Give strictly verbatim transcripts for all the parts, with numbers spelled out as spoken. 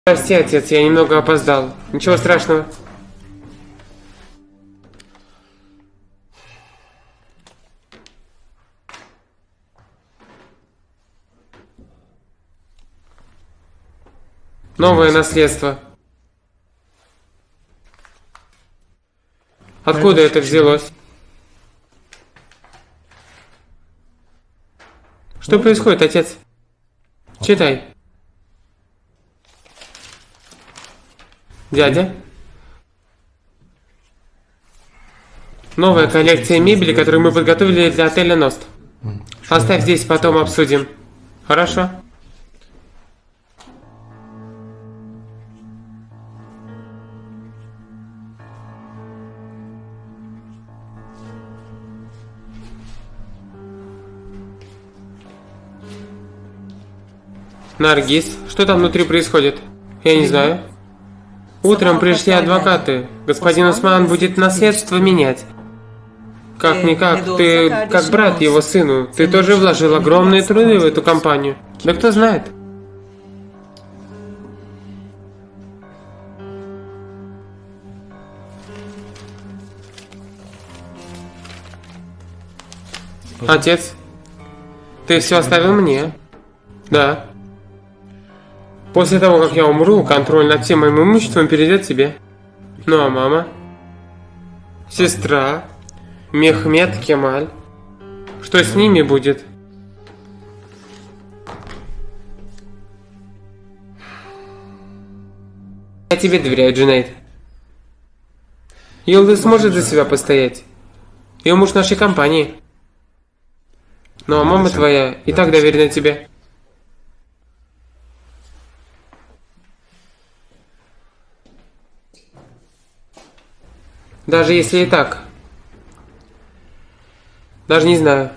Прости, отец, я немного опоздал. Ничего страшного. Новое наследство. Откуда это взялось? Что происходит, отец? Читай. Дядя? Новая коллекция мебели, которую мы подготовили для отеля Ност. Оставь здесь, потом обсудим. Хорошо? Наргиз, что там внутри происходит? Я не знаю. Утром пришли адвокаты. Господин Усман будет наследство менять. Как-никак, ты как брат его сыну. Ты тоже вложил огромные труды в эту компанию. Да кто знает? Отец, ты все оставил мне? Да. После того, как я умру, контроль над всем моим имуществом перейдет тебе. Ну а мама? Сестра? Мехмед Кемаль? Что с ними будет? Я тебе доверяю, Джунейд. Йылдыз сможет за себя постоять. Ее муж нашей компании. Ну а мама твоя и так доверена тебе. Даже если и так. Даже не знаю.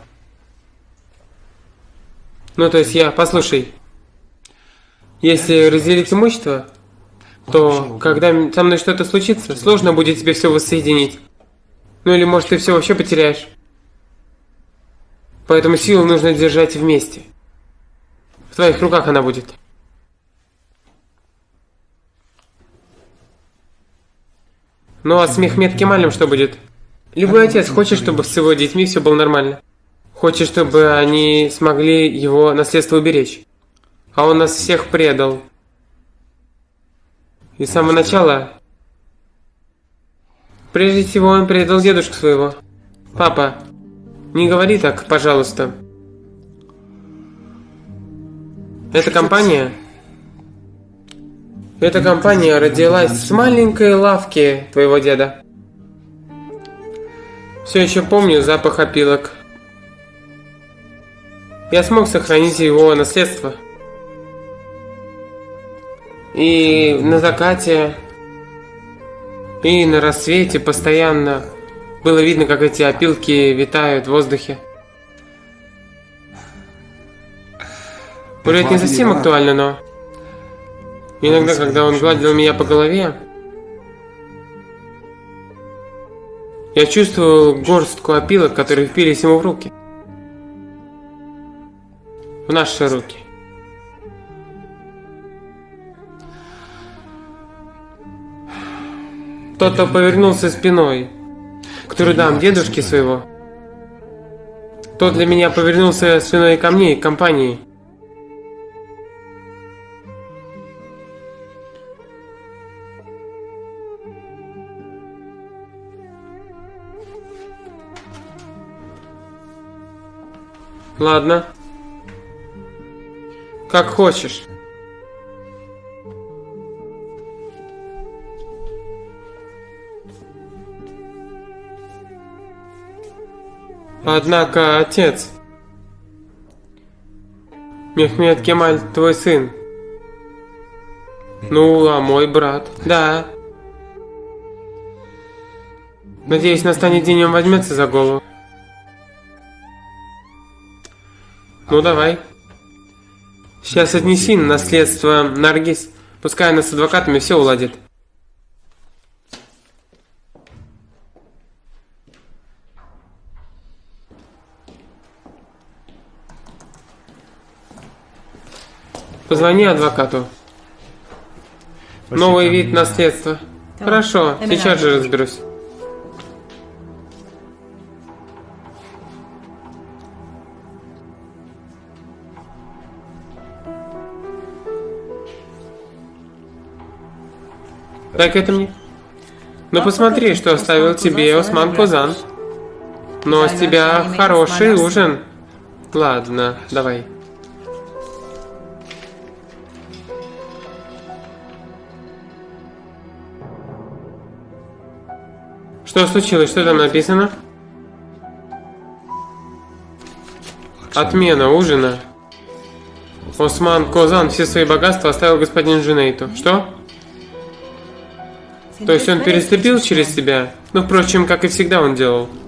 Ну, то есть я, послушай. Если разделить имущество, то когда со мной что-то случится, сложно будет тебе все воссоединить. Ну или может ты все вообще потеряешь. Поэтому силу нужно держать вместе. В твоих руках она будет. Ну а с Мехмед Кемалем что будет? Любой отец хочет, чтобы с его детьми все было нормально. Хочет, чтобы они смогли его наследство уберечь. А он нас всех предал. И с самого начала... Прежде всего он предал дедушку своего. Папа, не говори так, пожалуйста. Эта компания... Эта компания родилась с маленькой лавки твоего деда. Все еще помню запах опилок. Я смог сохранить его наследство. И на закате, и на рассвете постоянно было видно, как эти опилки витают в воздухе. Уже это не совсем актуально, но... Иногда, когда он гладил меня по голове, я чувствовал горстку опилок, которые впились ему в руки. В наши руки. Кто-то повернулся спиной к трудам дедушки своего. Тот для меня повернулся спиной ко мне и к компании. Ладно. Как хочешь. Однако, отец, Мехмед Кемаль твой сын. Ну, а мой брат? Да. Надеюсь, настанет день, он возьмется за голову. Ну, давай. Сейчас отнеси наследство Наргиз. Пускай она с адвокатами все уладит. Позвони адвокату. Новый вид наследства. Хорошо, сейчас же разберусь. Дай-ка это мне. Ну посмотри, что оставил тебе Осман Козан. Но с тебя хороший ужин. Ладно, давай. Что случилось? Что там написано? Отмена ужина. Осман Козан все свои богатства оставил господину Джунейту. Что? То есть он переступил через себя? Ну, впрочем, как и всегда он делал.